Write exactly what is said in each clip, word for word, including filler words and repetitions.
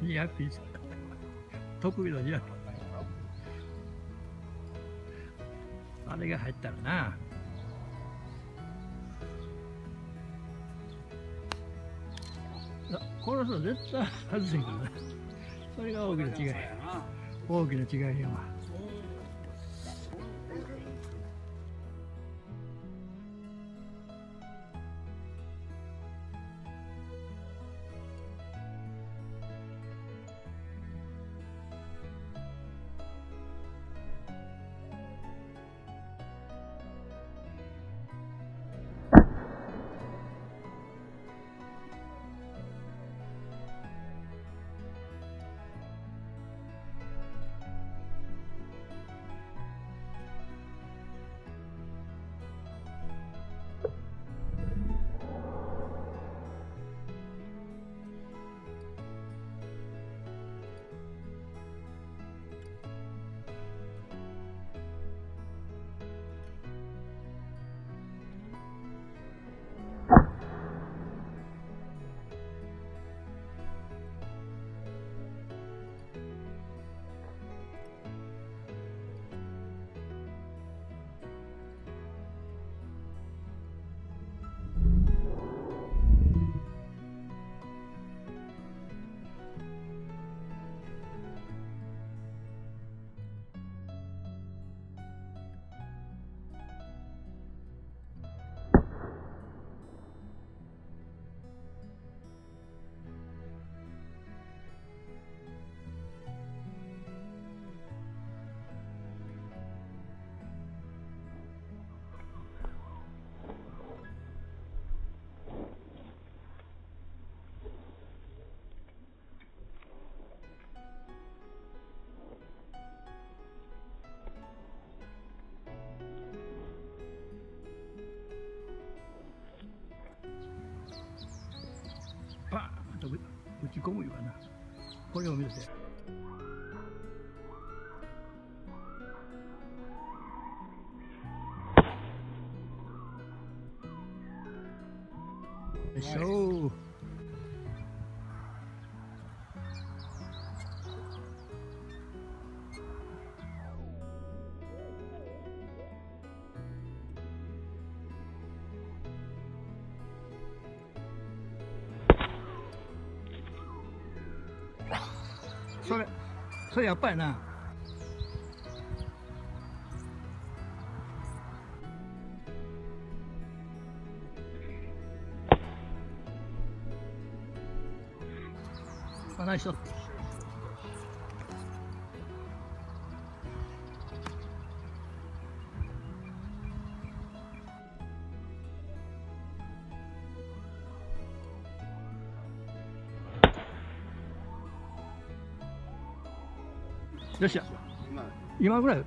ニアピー得意のニアピーあれが入ったらな。この人絶対外せんからな。それが大きな違い。大きな違いやわ。パーンと打ち込むような。これを見て。よいしょ。それ、それやっぱりな。あ、ナイス。よっしゃ。今ぐらい。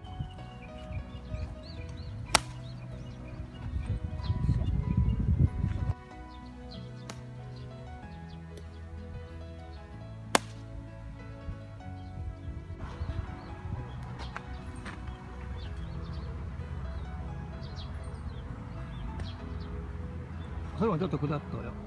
それもちょっと下っとよ。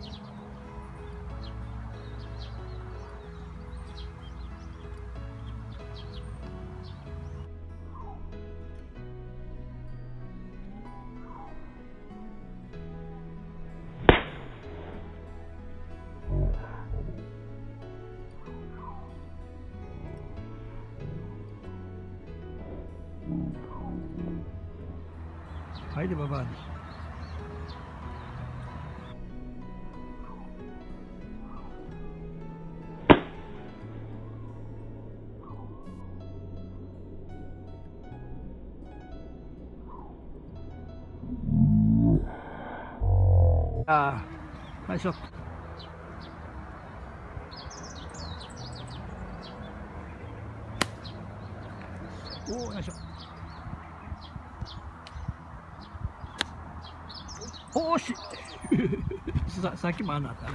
はい、でババアに。ああ、ナイスショット。おお、ナイスショット。おーしささっきもあんなったね。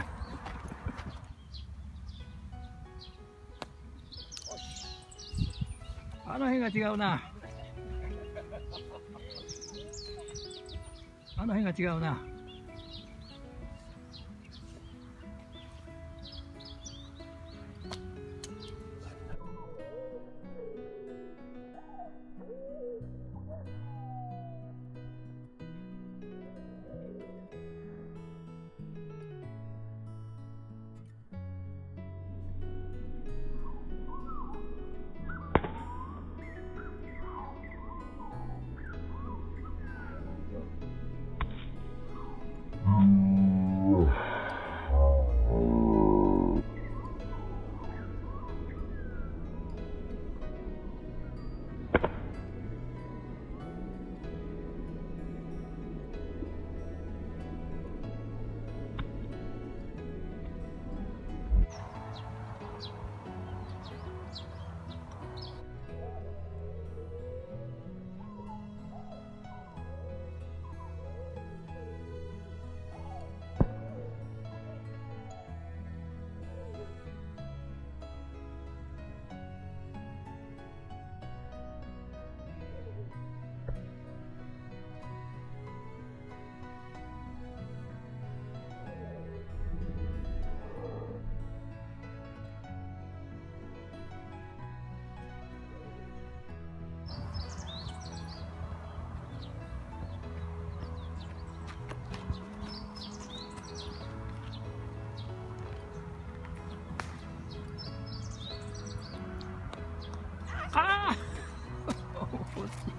あの辺が違うな。あの辺が違うな。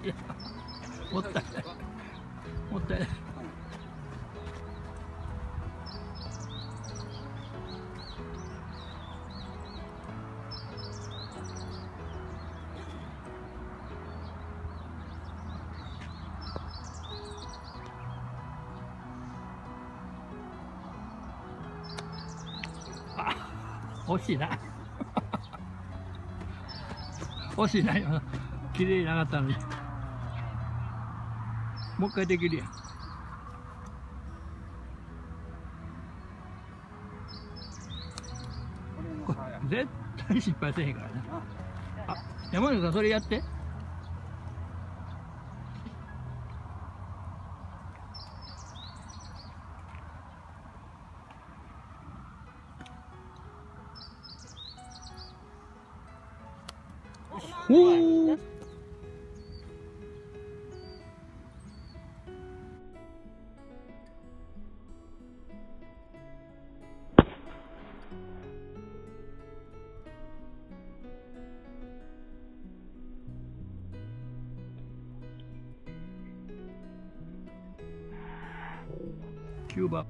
いもったいないもったいない。惜しいな惜しいな、綺麗に上がったのに。もう一回できるやん。これ絶対失敗せへんからな。あ、山根さんそれやって。おお。きゅうばん。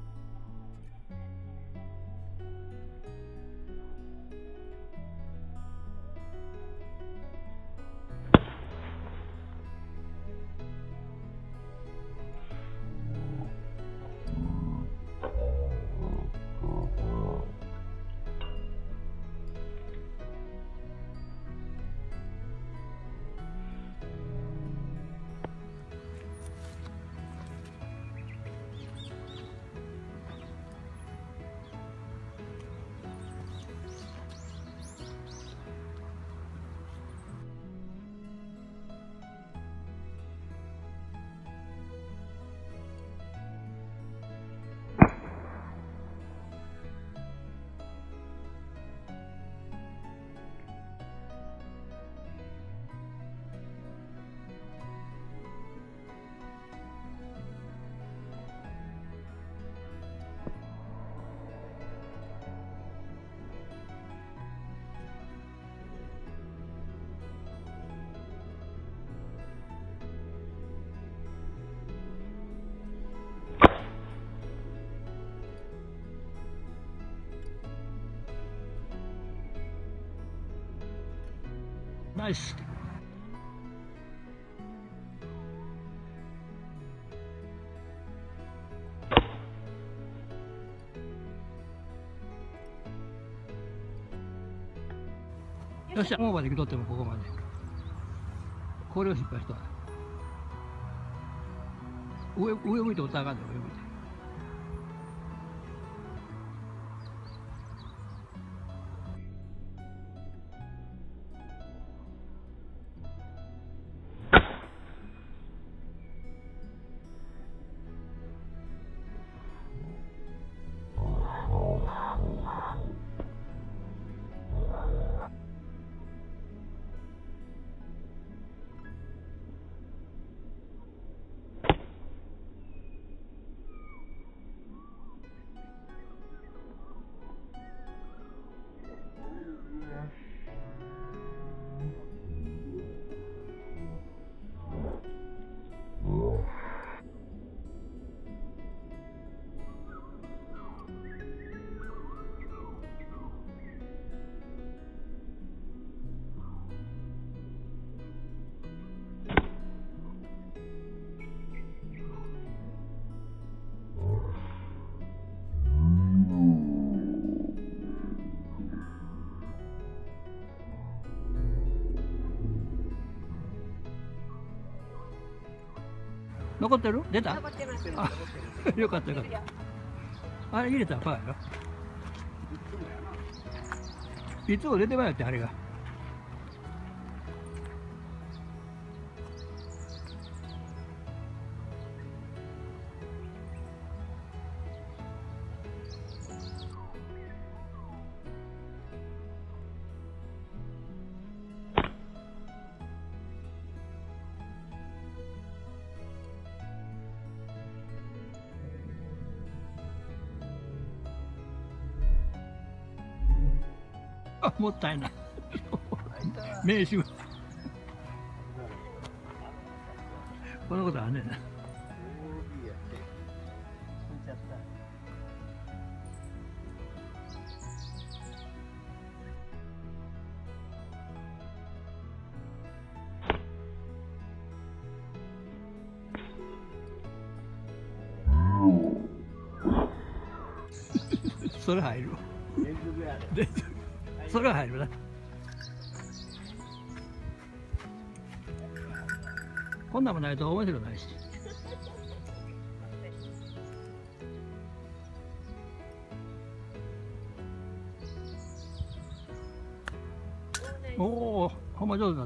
ナイス。よっしゃ、オーバーで来とってもここまで。これを失敗した。上、上向いておったらあかんねん、上向いて。残ってる？出た？残ってます。あ、よかったよかった。あれ入れたらパーやろ。いつも出てまいってあれが。あ、もったいない。名手。 こんなことあんねんな。それ入る。それは入るな。こんなんもないと面白くないし。おお、ほんま上手になった。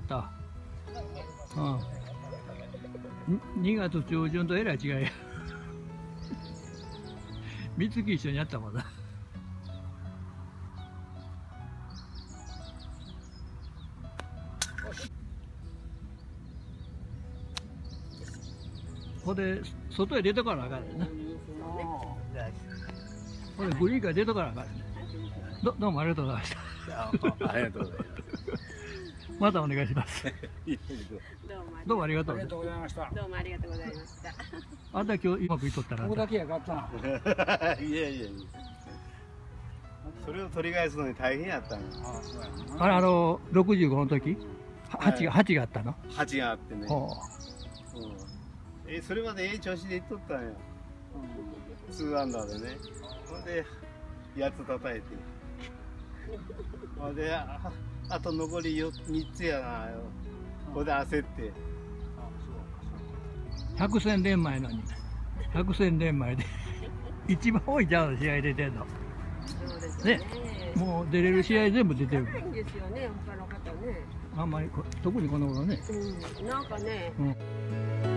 うん。にがつ中旬とえらい違いや。三月一緒にやったもんな。これで外へ出とかなあかんねんな。これグリーンから出とかなあかんねん。どどうもありがとうございました。 ありがとうございます。 またお願いします。どうもありがとう。 ありがとうございました。 どうもありがとうございました。 あんた今日うまくいっとったら。 ここだけやかったな。 いやいやいや。それを取り返すのに大変やったんよ。 あれあのろくじゅうごの時、八が八があったの。 八があってね。 ほうん、えそれまでええ調子でいっとったんよ。ツーアンダーでね。ほんでやつ叩いて。ほんで あ, あと残りよみっつやなよ。これで焦って。 百戦錬磨のに百戦錬磨で一番多いじゃん試合出てんの。 そうですね。もう出れる試合全部出てる。 ないんですよね、他の方ね。 あんまりこ特にこの頃ね。 うん、なんかね。 うん